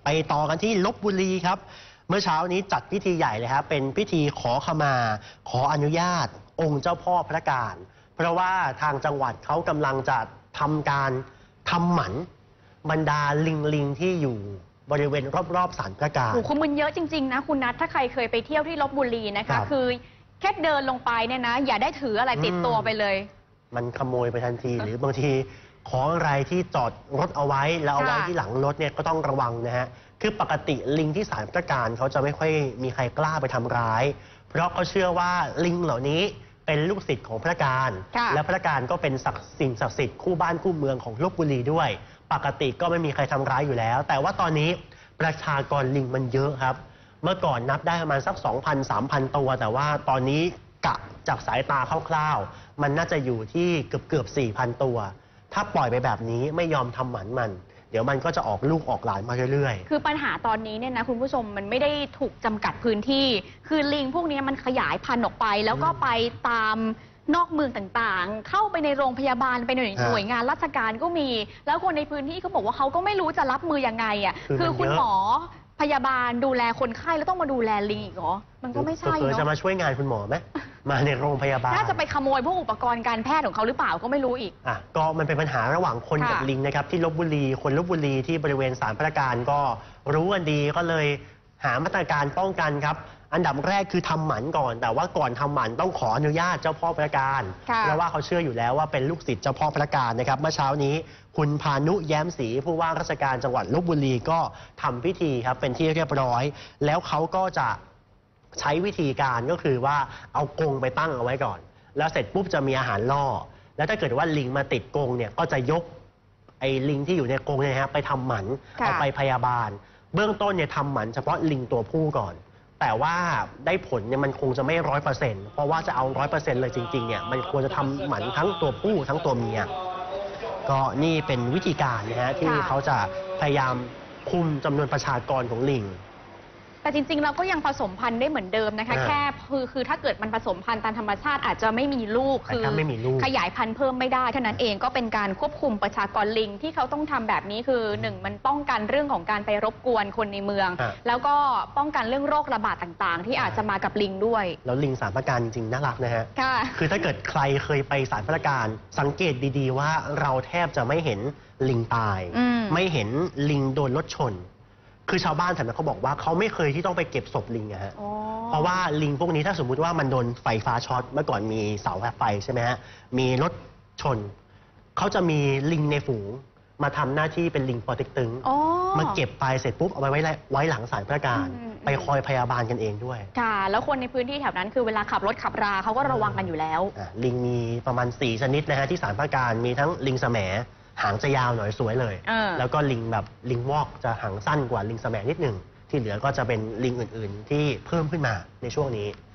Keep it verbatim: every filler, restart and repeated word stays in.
ไปต่อกันที่ลพบุรีครับเมื่อเช้านี้จัดพิธีใหญ่เลยครับเป็นพิธีขอขมาขออนุญาตองค์เจ้าพ่อพระการเพราะว่าทางจังหวัดเขากำลังจะทำการทำหมันบรรดาลิงลิงที่อยู่บริเวณรอบๆศาลพระการโอ้โหมันเยอะจริงๆนะคุณนัทถ้าใครเคยไปเที่ยวที่ลพบุรีนะคะคือแค่เดินลงไปเนี่ยนะอย่าได้ถืออะไรติดตัวไปเลยมันขโมยไปทันที หรือบางทีของอะไรที่จอดรถเอาไว้แล้วเอาไว้ที่หลังรถเนี่ยก็ต้องระวังนะฮะคือปกติลิงที่ศาลพระการเขาจะไม่ค่อยมีใครกล้าไปทำร้ายเพราะเขาเชื่อว่าลิงเหล่านี้เป็นลูกศิษย์ของพระการและพระการก็เป็นสิ่งศักดิ์สิทธิ์คู่บ้านคู่เมืองของลพบุรีด้วยปกติก็ไม่มีใครทำร้ายอยู่แล้วแต่ว่าตอนนี้ประชากรลิงมันเยอะครับเมื่อก่อนนับได้ประมาณสัก สองพัน สามพัน ตัวแต่ว่าตอนนี้กะจากสายตาคร่าวๆมันน่าจะอยู่ที่เกือบเกือบ สี่พัน ตัวถ้าปล่อยไปแบบนี้ไม่ยอมทำหมันมันเดี๋ยวมันก็จะออกลูกออกหลานมาเรื่อยๆคือปัญหาตอนนี้เนี่ยนะคุณผู้ชมมันไม่ได้ถูกจำกัดพื้นที่คือลิงพวกนี้มันขยายพันธุ์ออกไปแล้วก็ไปตามนอกเมืองต่างๆเข้าไปในโรงพยาบาลไปหน่วยหน่วยงานราชการก็มีแล้วคนในพื้นที่เขาบอกว่าเขาก็ไม่รู้จะรับมือยังไงอ่ะคือคุณหมอพยาบาลดูแลคนไข้แล้วต้องมาดูแลลิงอีกเหรอมันก็ไม่ใช่เนาะจะมาช่วยงานคุณหมอไหมมาในโรงพยาบาลน่าจะไปขโมยพวกอุปกรณ์การแพทย์ของเขาหรือเปล่าก็ไม่รู้อีกอ่ะก็มันเป็นปัญหาระหว่างคนกับลิงนะครับที่ลพบุรีคนลพบุรีที่บริเวณศาลพระการก็รู้กันดีก็เลยหามาตรการป้องกันครับอันดับแรกคือทำหมันก่อนแต่ว่าก่อนทำหมันต้องขออนุญาตเจ้าพ่อพระการเพราะว่าเขาเชื่ออยู่แล้วว่าเป็นลูกศิษย์เจ้าพ่อพระการนะครับเมื่อเช้านี้คุณพานุแย้มศรีผู้ว่าราชการจังหวัดลพบุรีก็ทำพิธีครับเป็นที่เรียบร้อยแล้วเขาก็จะใช้วิธีการก็คือว่าเอากรงไปตั้งเอาไว้ก่อนแล้วเสร็จปุ๊บจะมีอาหารล่อแล้วถ้าเกิดว่าลิงมาติดกรงเนี่ยก็จะยกไอ้ลิงที่อยู่ในกรงเนี่ยฮะไปทำหมันเอาไปพยาบาลเบื้องต้นเนี่ยทำหมันเฉพาะลิงตัวผู้ก่อนแต่ว่าได้ผลเนี่ยมันคงจะไม่ร้อยเปอร์เซ็นต์เพราะว่าจะเอาร้อยเปอร์เซ็นต์เลยจริงๆเนี่ยมันควรจะทำหมันทั้งตัวผู้ทั้งตัวเมียก็นี่เป็นวิธีการนะฮะที่เขาจะพยายามคุมจำนวนประชากรของลิงแต่จริงๆเราก็ยังผสมพันธุ์ได้เหมือนเดิมนะคะแค่คือคือถ้าเกิดมันผสมพันธุ์ตามธรรมชาติอาจจะไม่มีลูกคือขยายพันธุ์เพิ่มไม่ได้เท่านั้นเองก็เป็นการควบคุมประชากรลิงที่เขาต้องทำแบบนี้คือหนึ่งมันป้องกันเรื่องของการไปรบกวนคนในเมืองแล้วก็ป้องกันเรื่องโรคระบาดต่างๆที่อาจจะมากับลิงด้วยแล้วลิงศาลพระการจริงน่ารักนะฮะคือถ้าเกิดใครเคยไปศาลพระการสังเกตดีๆว่าเราแทบจะไม่เห็นลิงตายไม่เห็นลิงโดนรถชนคือชาวบ้านแถวนั้นเขาบอกว่าเขาไม่เคยที่ต้องไปเก็บศพลิงอะฮะเพราะว่าลิงพวกนี้ถ้าสมมุติว่ามันโดนไฟฟ้าช็อตเมื่อก่อนมีเสาไฟใช่ไหมฮะมีรถชนเขาจะมีลิงในฝูงมาทำหน้าที่เป็นลิงปอเต็กตึงมาเก็บไปเสร็จปุ๊บเอาไปไว้ไว้หลังศาลพระการไปคอยพยาบาลกันเองด้วยค่ะแล้วคนในพื้นที่แถวนั้นคือเวลาขับรถขับราเขาก็ระวังกันอยู่แล้วลิงมีประมาณสี่ชนิดนะฮะที่ศาลพระการมีทั้งลิงแสมหางจะยาวหน่อยสวยเลยแล้วก็ลิงแบบลิงวอกจะหางสั้นกว่าลิงแสมนิดหนึ่งที่เหลือก็จะเป็นลิงอื่นๆที่เพิ่มขึ้นมาในช่วงนี้